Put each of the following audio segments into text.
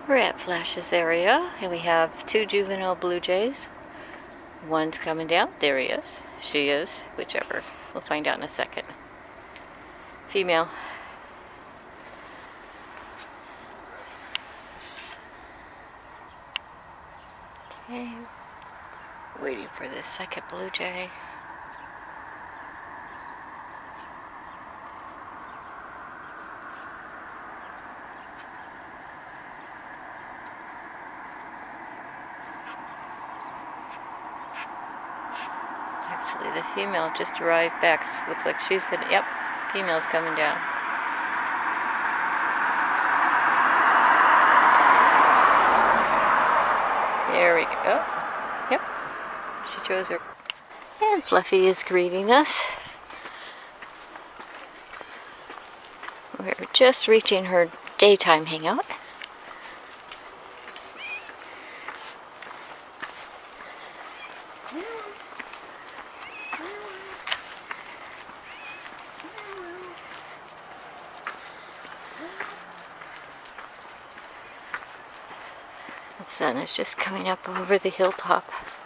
We're at Flash's area, and we have 2 juvenile blue jays. One's coming down. There he is. She is. Whichever. We'll find out in a second. Female. Okay. Waiting for this second blue jay. Actually, the female just arrived back. Looks like she's gonna, yep, female's coming down. There we go. Yep, she chose her. And Fluffy is greeting us. We're just reaching her daytime hangout. The sun is just coming up over the hilltop.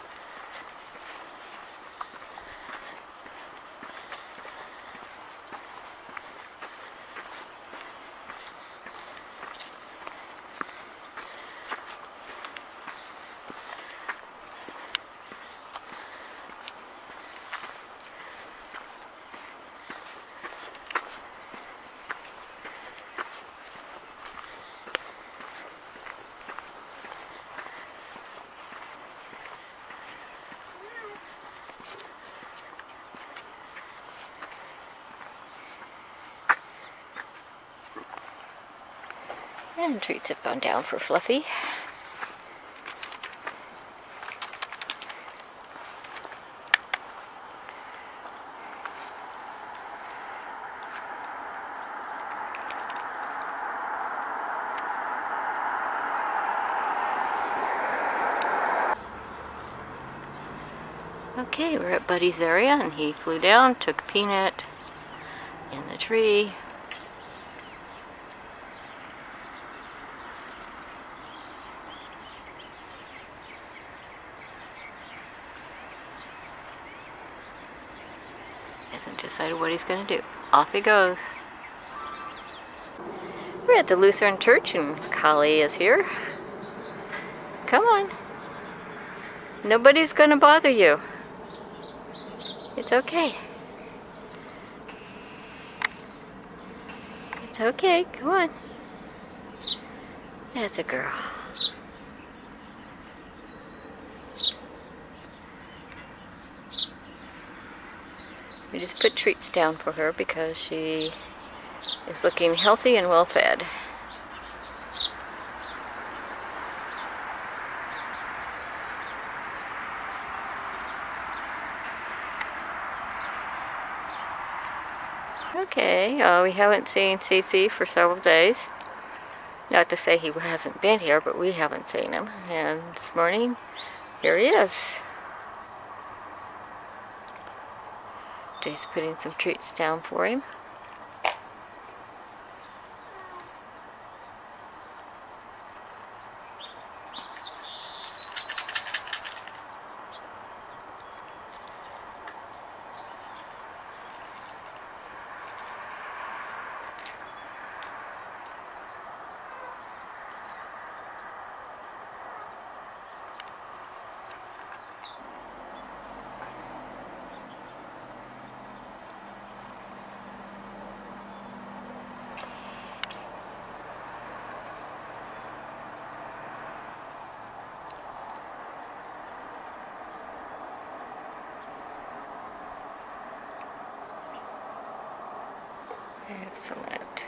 And treats have gone down for Fluffy. Okay, we're at Buddy's area, and he flew down, took a peanut in the tree. Hasn't decided what he's going to do. Off he goes. We're at the Lutheran Church, and Collie is here. Come on. Nobody's going to bother you. It's okay. It's okay. Come on. That's a girl. We just put treats down for her because she is looking healthy and well fed. Okay, we haven't seen CC for several days. Not to say he hasn't been here, but we haven't seen him. And this morning, here he is. Just putting some treats down for him. Excellent.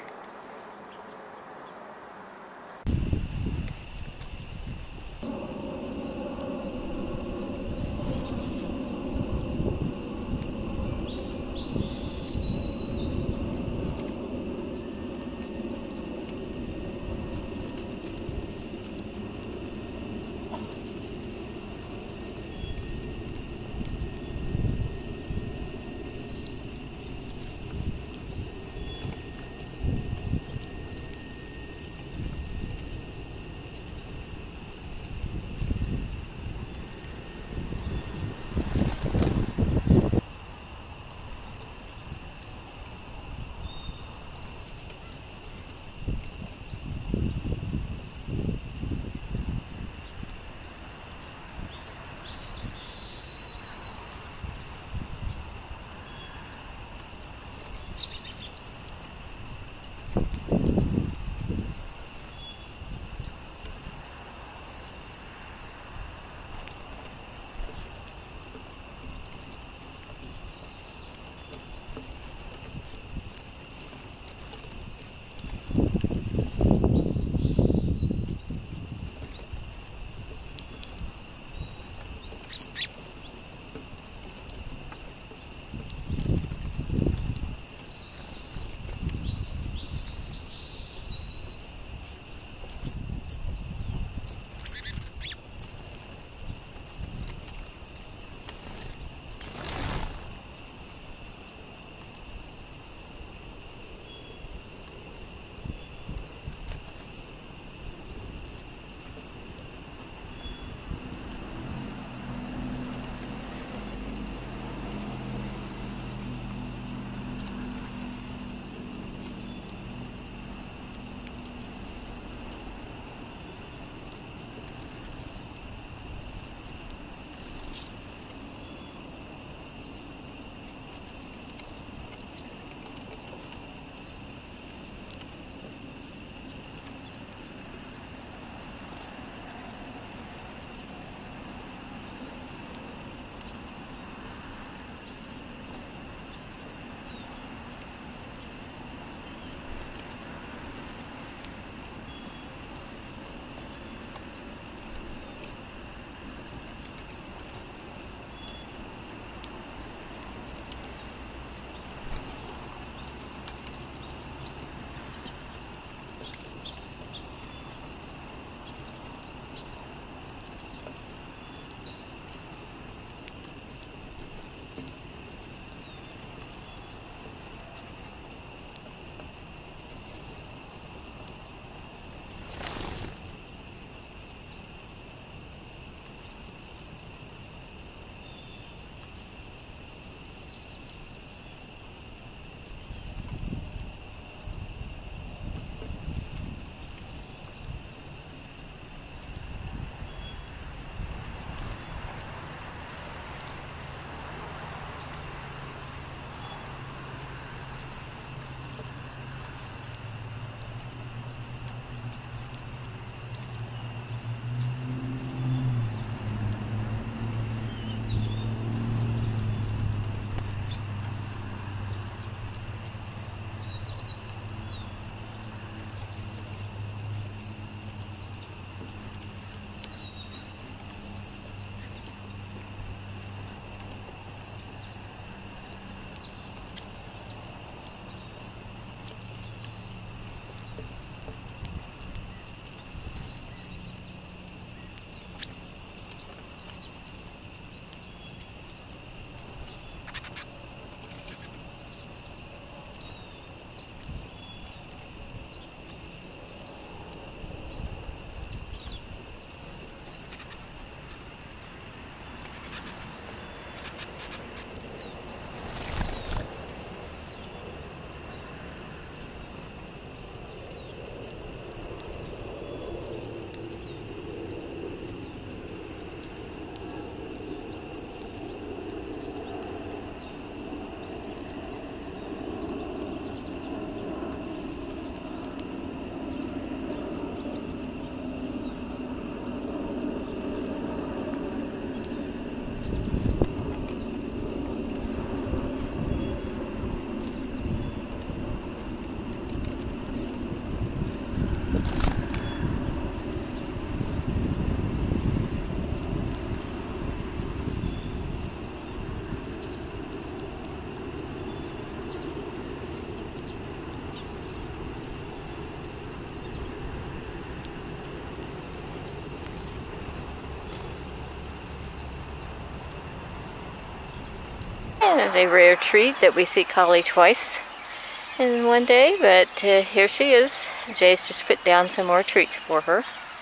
a rare treat that we see Collie twice in one day, but here she is. Jay's just put down some more treats for her.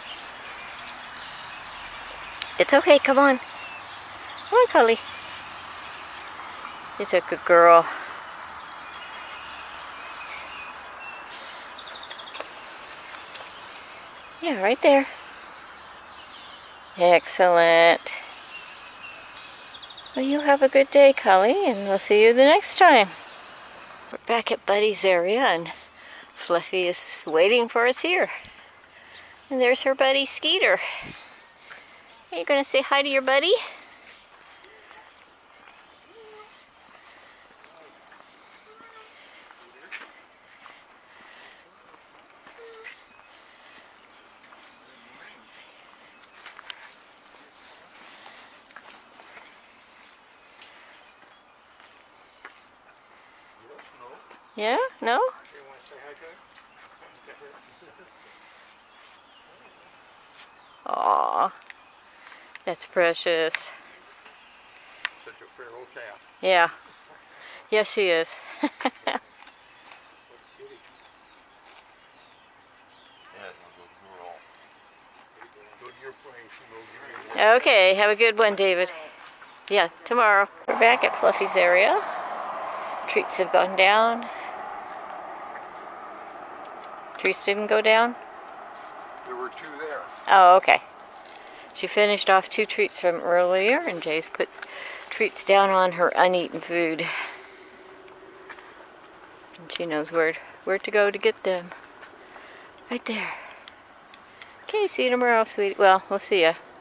It's okay, come on. Come on, Collie. She's a good girl. Yeah, right there. Excellent. Well, you have a good day, Collie, and we'll see you the next time. We're back at Buddy's area, and Fluffy is waiting for us here. And there's her buddy, Skeeter. Are you going to say hi to your buddy? Yeah? No? Aw, that's precious. Such a fair old cat. Yeah. Yes, she is. Okay, have a good one, David. Yeah, tomorrow. We're back at Fluffy's area. Treats have gone down. Treats didn't go down? There were 2 there. Oh, okay. She finished off 2 treats from earlier, and Jay's put treats down on her uneaten food. And she knows where to go to get them. Right there. Okay, see you tomorrow, sweetie. Well, we'll see ya.